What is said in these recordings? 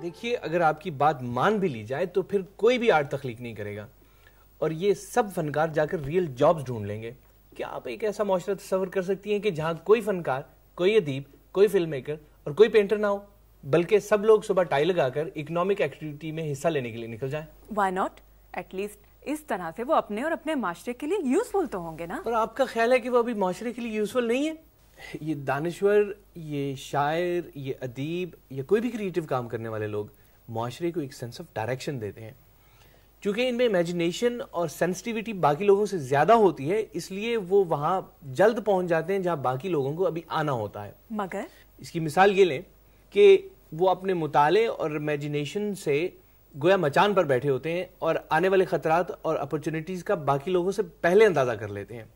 دیکھیے اگر آپ کی بات مان بھی لی جائے تو پھر کوئی بھی آرٹ تخلیق نہیں کرے گا اور یہ سب فنکار جا کر ریئل جابز ڈھونڈ لیں گے. کیا آپ ایک ایسا معاشرہ تصور کر سکتی ہیں کہ جہاں کوئی فنکار, کوئی ادیب, کوئی فلم میکر اور کوئی پینٹر نہ ہو, بلکہ سب لوگ صبح ٹائی لگا کر اکنامک ایکٹیویٹی میں حصہ لینے کے لیے نکل جائیں؟ Why not? ایٹ لیسٹ اس طرح سے وہ اپنے اور اپنے معاشرے کے لیے یوزفل تو ہوں گے نا. اور آپ کا خیال ہے کہ وہ ابھی معاشرے کے لیے یوزفل نہیں ہے؟ یہ دانشور, یہ شاعر, یہ ادیب یا کوئی بھی کریٹو کام کرنے والے لوگ معاشرے کو ایک سینس آف ڈائریکشن دیتے ہیں. چونکہ ان میں امیجنیشن اور سینسٹیوٹی باقی لوگوں سے زیادہ ہوتی ہے, اس لیے وہ وہاں جلد پہنچ جاتے ہیں جہاں باقی لوگوں کو ابھی آنا ہوتا ہے. مگر اس کی مثال یہ لیں کہ وہ اپنے مطالعے اور امیجنیشن سے گویا مچان پر بیٹھے ہوتے ہیں اور آنے والے خطرات اور اپرچونٹیز کا باقی لوگوں سے پہلے اندازہ کر لیتے ہیں.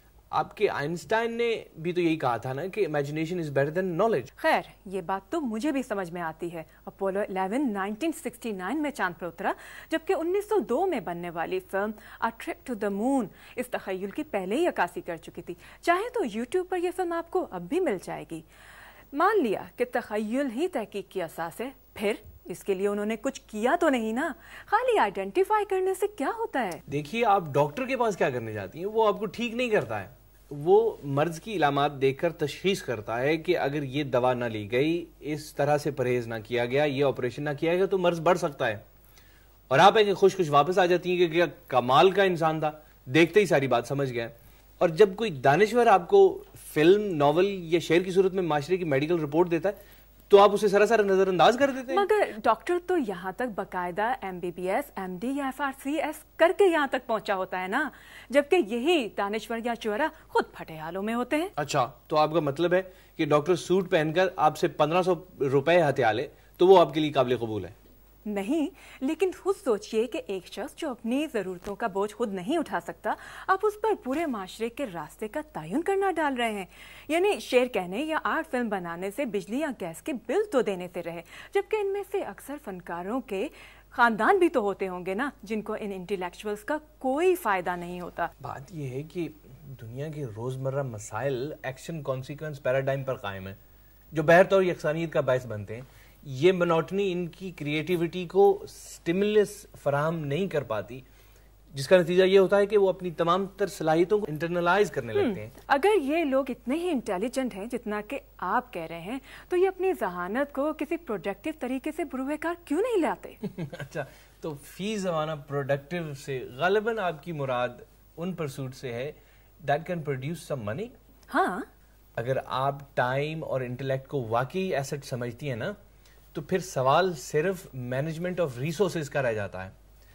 آپ کے آئنسٹائن نے بھی تو یہی کہا تھا نا کہ imagination is better than knowledge. خیر یہ بات تو مجھے بھی سمجھ میں آتی ہے. اپولو 11 1969 میں چاند پر اترا, جبکہ 1902 میں بننے والی film A Trip to the Moon اس تخیل کی پہلے ہی عکاسی کر چکی تھی. چاہے تو یوٹیوب پر یہ فلم آپ کو اب بھی مل جائے گی. مان لیا کہ تخیل ہی تحقیق کی اساس ہے, پھر اس کے لیے انہوں نے کچھ کیا تو نہیں نا. خالی آئیڈینٹیفائی کرنے سے کیا ہوتا ہے؟ دیکھیے آپ ڈاکٹر کے پاس کیا کرنے جاتی ہیں, وہ آپ کو ٹھیک نہیں کرتا ہے. وہ مرض کی علامات دیکھ کر تشخیص کرتا ہے کہ اگر یہ دوا نہ لی گئی, اس طرح سے پرہیز نہ کیا گیا, یہ آپریشن نہ کیا گیا تو مرض بڑھ سکتا ہے. اور آپ ایک خوش واپس آ جاتی ہیں کہ کیا کمال کا انسان تھا, دیکھتے ہی ساری بات سمجھ گیا. اور جب کوئی دانشور آپ کو فلم, ناول یا شعر کی صورت میں معاشرے کی میڈیکل رپورٹ دیتا ہے تو آپ اسے سراسر نظر انداز کر دیتے ہیں. مگر ڈاکٹر تو یہاں تک باقاعدہ MBBS, MD یا FRCS کر کے یہاں تک پہنچا ہوتا ہے نا, جبکہ یہی دانشور یا شعرا خود پھٹے حالوں میں ہوتے ہیں. اچھا, تو آپ کا مطلب ہے کہ ڈاکٹر سوٹ پہن کر آپ سے 1500 روپے ہتھیا لے تو وہ آپ کے لیے قابل قبول ہے؟ نہیں, لیکن خود سوچئے کہ ایک شخص جو اپنی ضرورتوں کا بوجھ خود نہیں اٹھا سکتا, آپ اس پر پورے معاشرے کے راستے کا تعین کرنا ڈال رہے ہیں. یعنی شعر کہنے یا آرٹ فلم بنانے سے بجلی یا گیس کے بل تو دینے سے رہے, جبکہ ان میں سے اکثر فنکاروں کے خاندان بھی تو ہوتے ہوں گے نا جن کو ان انٹیلیکچوئلز کا کوئی فائدہ نہیں ہوتا. بات یہ ہے کہ دنیا کے روزمرہ مسائل ایکشن کانسیکوینس پیراڈائم پر قائم ہیں جو بہرطور یکسانیت کا باعث بنتے ہیں. یہ منوٹنی ان کی کریٹیوٹی کو سٹیمولس فراہم نہیں کر پاتی, جس کا نتیجہ یہ ہوتا ہے کہ وہ اپنی تمام تر صلاحیتوں کو انٹرنلائز کرنے لگتے ہیں. اگر یہ لوگ اتنے ہی انٹیلیجنٹ ہیں جتنا کہ آپ کہہ رہے ہیں, تو یہ اپنی ذہانت کو کسی پروڈکٹیو طریقے سے بروئے کار کیوں نہیں لاتے؟ اچھا, تو فی زمانہ پروڈکٹیو سے غالباً آپ کی مراد ان پرسوٹ سے ہے that can produce some money. ہاں, اگر آپ ٹائم اور انٹلیکٹ کو واقعی ایسٹ سمجھتی ہیں نا, تو پھر سوال صرف مینجمنٹ آف ریسورسز کا رہ جاتا ہے.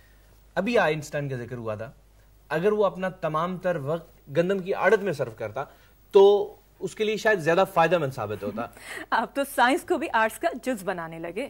ابھی آئنسٹائن کا ذکر ہوا تھا, اگر وہ اپنا تمام تر وقت گندم کی آڑت میں صرف کرتا تو اس کے لیے شاید زیادہ فائدہ مند ثابت ہوتا. آپ تو سائنس کو بھی آرٹس کا جز بنانے لگے.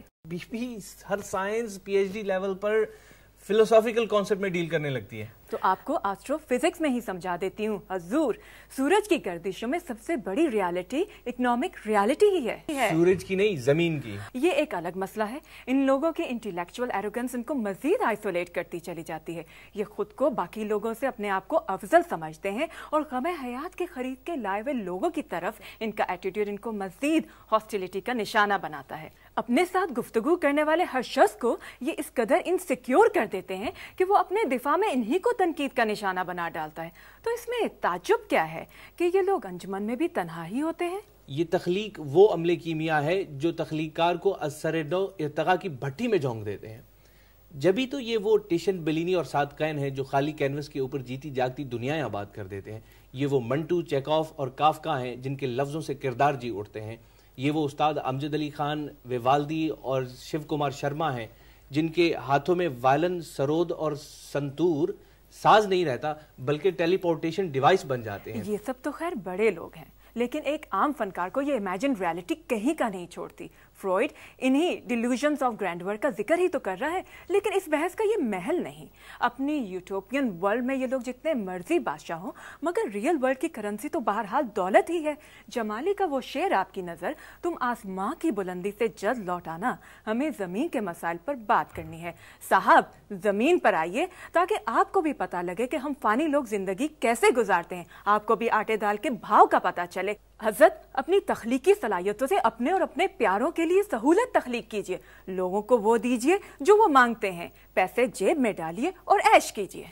ہر سائنس PhD لیول پر فلسافیکل کانسیپٹ میں ڈیل کرنے لگتی ہے. تو آپ کو آسٹرو فزکس میں ہی سمجھا دیتی ہوں. حضور, سورج کی گردشوں میں سب سے بڑی ریالٹی اکنامک ریالٹی ہی ہے. سورج کی نہیں, زمین کی. یہ ایک الگ مسئلہ ہے. ان لوگوں کی انٹیلیکچوئل ایروگنس ان کو مزید آئسولیٹ کرتی چلی جاتی ہے. یہ خود کو باقی لوگوں سے اپنے آپ کو افضل سمجھتے ہیں اور غم حیات کے خرید کے لائے ہوئے لوگوں کی طرف ان کا ایٹیٹیوڈ ان کو مزید ہاسٹیلیٹی کا نشانہ بناتا ہے. اپنے ساتھ گفتگو کرنے والے ہر شخص کو یہ اس قدر انسیکیور کر دیتے ہیں کہ وہ اپنے دفاع میں انہی کو تنقید کا نشانہ بنا ڈالتا ہے. تو اس میں تعجب کیا ہے کہ یہ لوگ انجمن میں بھی تنہا ہی ہوتے ہیں. یہ تخلیق وہ عمل کیمیا ہے جو تخلیقار کو اثر دو ارتقا کی بھٹی میں جھونک دیتے ہیں. جبھی تو یہ وہ ٹیشن بلینی اور سات کین ہیں جو خالی کینوس کے اوپر جیتی جاگتی دنیایں آباد کر دیتے ہیں. یہ وہ منٹو, چیکوف اور کافکا ہیں جن کے لفظوں سے کردار جی اٹھتے ہیں. یہ وہ استاد امجد علی خان, ویوالدی اور شیو کمار شرما ہیں جن کے ہاتھوں میں وائلن, سرود اور سنتور ساز نہیں رہتا بلکہ ٹیلی پورٹیشن ڈیوائس بن جاتے ہیں. یہ سب تو خیر بڑے لوگ ہیں, لیکن ایک عام فنکار کو یہ امیجن ریالٹی کہیں کا نہیں چھوڑتی. فرائڈ انہی ڈیلیوژنز آف گرینڈور کا ذکر ہی تو کر رہا ہے, لیکن اس بحث کا یہ محل نہیں. اپنی یوٹوپین ورلڈ میں یہ لوگ جتنے مرضی بادشاہ ہوں, مگر ریئل ورلڈ کی کرنسی تو بہرحال دولت ہی ہے. جمالی کا وہ شعر آپ کی نظر, تم آسماں کی بلندی سے جلد لوٹ آنا, ہمیں زمین کے مسائل پر بات کرنی ہے. صاحب زمین پر آئیے تاکہ آپ کو بھی پتہ لگے کہ ہم فانی لوگ زندگی کیسے گزارتے ہیں, آپ کو بھی آٹے دال کے بھاؤ کا پتہ چلے. چلے. حضرت اپنی تخلیقی صلاحیتوں سے اپنے اور اپنے پیاروں کے لیے سہولت تخلیق کیجیے. لوگوں کو وہ دیجیے جو وہ مانگتے ہیں. پیسے جیب میں ڈالیے اور عیش کیجیے.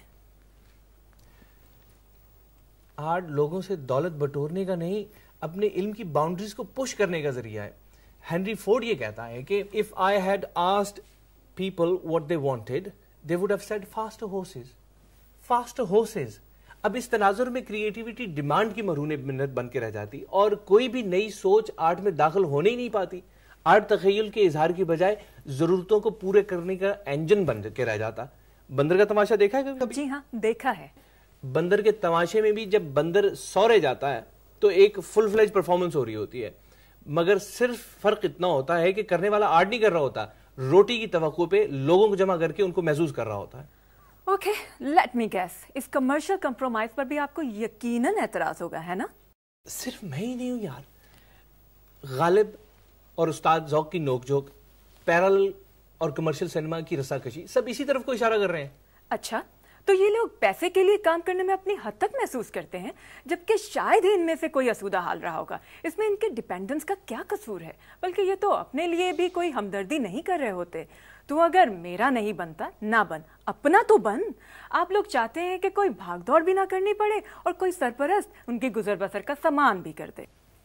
آرٹ لوگوں سے دولت بٹورنے کا نہیں، اپنے علم کی باؤنڈریز کو پش کرنے کا ذریعہ ہے. ہینری فورڈ یہ کہتا ہے کہ if I had asked people what they wanted, they would have said faster horses. faster horses. اب اس تناظر میں کریٹیوٹی ڈیمانڈ کی مرہون منت بن کے رہ جاتی اور کوئی بھی نئی سوچ آرٹ میں داخل ہونے ہی نہیں پاتی. آرٹ تخیل کے اظہار کی بجائے ضرورتوں کو پورے کرنے کا انجن بن کے رہ جاتا. بندر کا تماشا دیکھا ہے کبھی؟ جی ہاں دیکھا ہے. بندر کے تماشے میں بھی جب بندر سورے جاتا ہے تو ایک فل فلیج پرفارمنس ہو رہی ہوتی ہے، مگر صرف فرق اتنا ہوتا ہے کہ کرنے والا آرٹ نہیں کر رہا ہوتا، روٹی کی توقع پہ لوگوں کو جمع کر کے ان کو محسوس کر رہا ہوتا ہے. اوکے لیٹ می گیس، اس کمرشل کمپرومائز پر بھی آپ کو یقیناً اعتراض ہوگا ہے نا؟ صرف میں ہی نہیں ہوں یار، غالب اور استاد ذوق کی نوک جھوک، پیرل اور کمرشل سینما کی رساکشی سب اسی طرف کو اشارہ کر رہے ہیں. اچھا تو یہ لوگ پیسے کے لیے کام کرنے میں اپنی حد تک محسوس کرتے ہیں، جبکہ شاید ہی ان میں سے کوئی اسودہ حال رہا ہوگا. اس میں ان کے ڈیپینڈنس کا کیا قصور ہے؟ بلکہ یہ تو اپنے لیے بھی کوئی ہمدردی نہیں کر رہے ہوتے. تو اگر میرا نہیں بنتا نہ بن، اپنا تو بن. آپ لوگ چاہتے ہیں کہ کوئی بھاگ دوڑ بھی نہ کرنی پڑے اور کوئی سرپرست ان کی گزر بسر کا سامان بھی کر دے.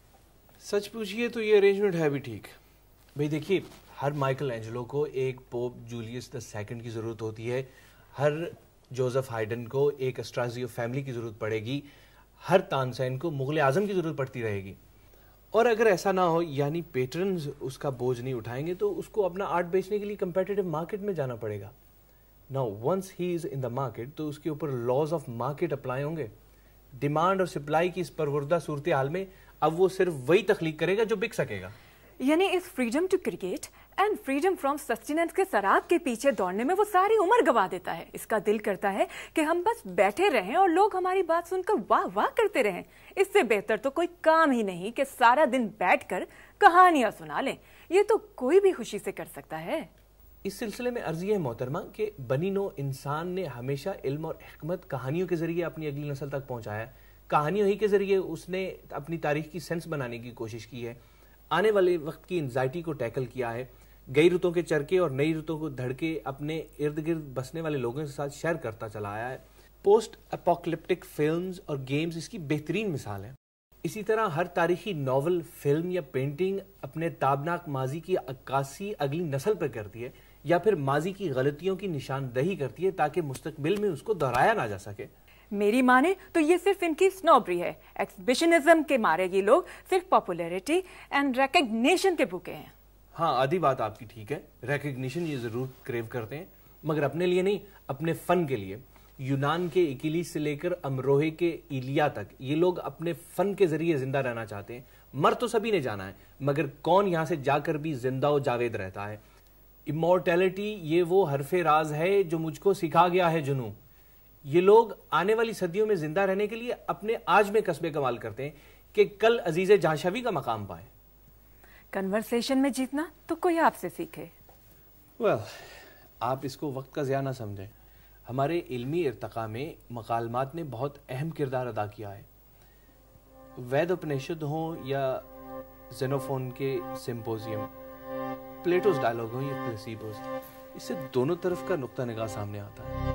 سچ پوچھئے تو یہ ارینجمنٹ ہے بھی ٹھیک. بھئی دیکھیے، ہر مائیکل اینجلو کو ایک پوپ جولیس II کی ضرورت ہوتی ہے، ہر جوزف ہائیڈن کو ایک اسٹرازیو فیملی کی ضرورت پڑے گی، ہر تانسین کو مغل اعظم کی ضرورت پڑتی رہے گی. اور اگر ایسا نہ ہو، یعنی پیٹرنز اس کا بوجھ نہیں اٹھائیں گے، تو اس کو اپنا آرٹ بیچنے کے لیے کمپیٹیٹو مارکیٹ میں جانا پڑے گا. Now once he is in the market تو اس کے اوپر لاز آف مارکیٹ اپلائی ہوں گے. ڈیمانڈ اور سپلائی کی اس پروردہ صورتحال میں اب وہ صرف وہی تخلیق کرے گا جو بک سکے گا. یعنی اس freedom to create and freedom from sustenance کے سراب کے پیچھے دوڑنے میں وہ ساری عمر گوا دیتا ہے. اس کا دل کرتا ہے کہ ہم بس بیٹھے رہیں اور لوگ ہماری بات سن کر واہ واہ کرتے رہیں. اس سے بہتر تو کوئی کام ہی نہیں کہ سارا دن بیٹھ کر کہانیاں سنا لیں. یہ تو کوئی بھی خوشی سے کر سکتا ہے. اس سلسلے میں عرض یہ ہے محترمہ کہ بنی نوع انسان نے ہمیشہ علم اور حکمت کہانیوں کے ذریعے اپنی اگلی نسل تک پہنچایا. کہانیوں ہی کے ذریعے اس نے اپنی تاریخ کی سینس بنانے کی کوشش کی ہے، آنے والے وقت کی انزائٹی کو ٹیکل کیا ہے، گئی رتوں کے چرکے اور نئی رتوں کو دھڑکے اپنے ارد گرد بسنے والے لوگوں کے ساتھ شیئر کرتا چلا آیا ہے. پوسٹ اپوکلپٹک فلمز اور گیمز اس کی بہترین مثال ہیں. اسی طرح ہر تاریخی ناول، فلم یا پینٹنگ اپنے تابناک ماضی کی عکاسی اگلی نسل پر کرتی ہے یا پھر ماضی کی غلطیوں کی نشاندہی کرتی ہے تاکہ مستقبل میں اس کو دہرایا نہ جا سکے. میری مانے تو یہ صرف ان کی سنوبری ہے. ایکسبیشنزم کے مارے یہ لوگ صرف پاپولیرٹی اینڈ ریکگنیشن کے بھوکے ہیں. ہاں آدھی بات آپ کی ٹھیک ہے، ریکگنیشن یہ ضرور کریو کرتے ہیں، مگر اپنے لیے نہیں، اپنے فن کے لیے. یونان کے ایکیلیس سے لے کر امروہے کے ایلیا تک یہ لوگ اپنے فن کے ذریعے زندہ رہنا چاہتے ہیں. مر تو سبھی نے جانا ہے، مگر کون یہاں سے جا کر بھی زندہ و جاوید رہتا ہے؟ امورٹیلٹی یہ وہ حرف راز ہے جو مجھ کو سکھا گیا ہے جنوں. یہ لوگ آنے والی صدیوں میں زندہ رہنے کے لیے اپنے آج میں قصبے کمال کرتے ہیں کہ کل عزیز جہانشوی کا مقام پائے. کنورسیشن میں جیتنا تو کوئی آپ سے سیکھے. آپ اس کو وقت کا ضیاع نہ سمجھیں. ہمارے علمی ارتقاء میں مکالمات نے بہت اہم کردار ادا کیا ہے. وید اپنیشد ہوں یا زینوفون کے سمپوزیم، پلیٹوز ڈائلاگ ہوں یا پلیسیبوز، اس سے دونوں طرف کا نقطہ نگاہ سامنے آتا ہے.